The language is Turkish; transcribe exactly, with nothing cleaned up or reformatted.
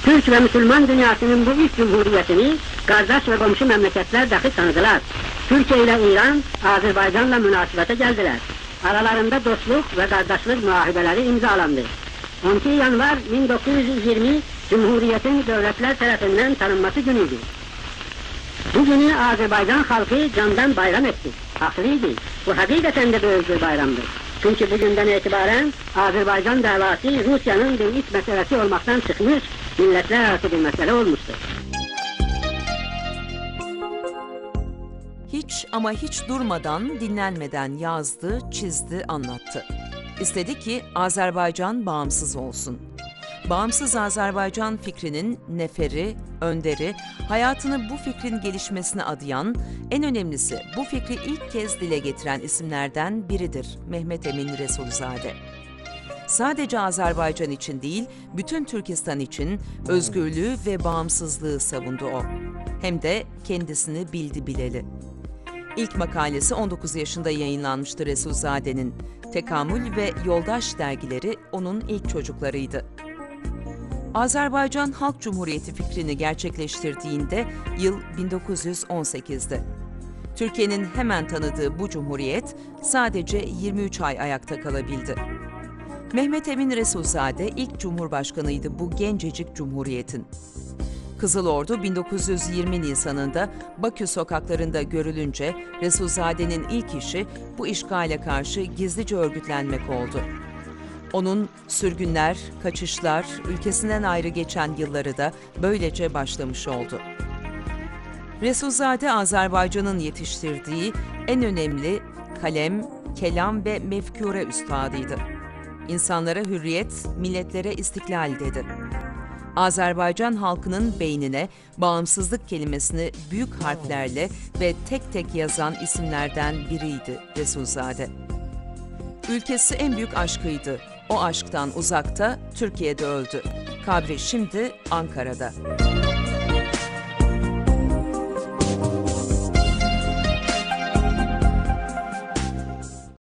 Türk ve Müslüman dünyasının bu ilk cumhuriyetini kardeş ve komşu memleketler dahi tanıdılar. Türkiye ile İran, Azerbaycan'la münasebete geldiler. Aralarında dostluk ve kardeşlik muahideleri imzalandı. on iki Yanvar bin dokuz yüz yirmi Cumhuriyetin devletler tarafından tanınması günüydü. Bu günü Azerbaycan halkı candan bayram etti. Haklıydı. Bu hakikaten de büyük bir bayramdır. Çünkü bugünden itibaren Azerbaycan davası Rusya'nın bir iç meselesi olmaktan çıkmış, milletler arası bir mesele olmuştur. Hiç ama hiç durmadan, dinlenmeden yazdı, çizdi, anlattı. İstedi ki Azerbaycan bağımsız olsun. Bağımsız Azerbaycan fikrinin neferi, önderi, hayatını bu fikrin gelişmesine adayan, en önemlisi bu fikri ilk kez dile getiren isimlerden biridir Mehmet Emin Resulzade. Sadece Azerbaycan için değil, bütün Türkistan için özgürlüğü ve bağımsızlığı savundu o. Hem de kendisini bildi bileli. İlk makalesi on dokuz yaşında yayınlanmıştı Resulzade'nin. Tekamül ve Yoldaş dergileri onun ilk çocuklarıydı. Azerbaycan Halk Cumhuriyeti fikrini gerçekleştirdiğinde yıl bin dokuz yüz on sekiz'di. Türkiye'nin hemen tanıdığı bu cumhuriyet sadece yirmi üç ay ayakta kalabildi. Mehmet Emin Resulzade ilk cumhurbaşkanıydı bu gencecik cumhuriyetin. Kızıl Ordu bin dokuz yüz yirmi Nisan'ında Bakü sokaklarında görülünce Resulzade'nin ilk işi bu işgale karşı gizlice örgütlenmek oldu. Onun sürgünler, kaçışlar, ülkesinden ayrı geçen yılları da böylece başlamış oldu. Resulzade Azerbaycan'ın yetiştirdiği en önemli kalem, kelam ve mefkure üstadıydı. İnsanlara hürriyet, milletlere istiklal dedi. Azerbaycan halkının beynine bağımsızlık kelimesini büyük harflerle ve tek tek yazan isimlerden biriydi Resulzade. Ülkesi en büyük aşkıydı. O aşktan uzakta, Türkiye'de öldü. Kabri şimdi Ankara'da.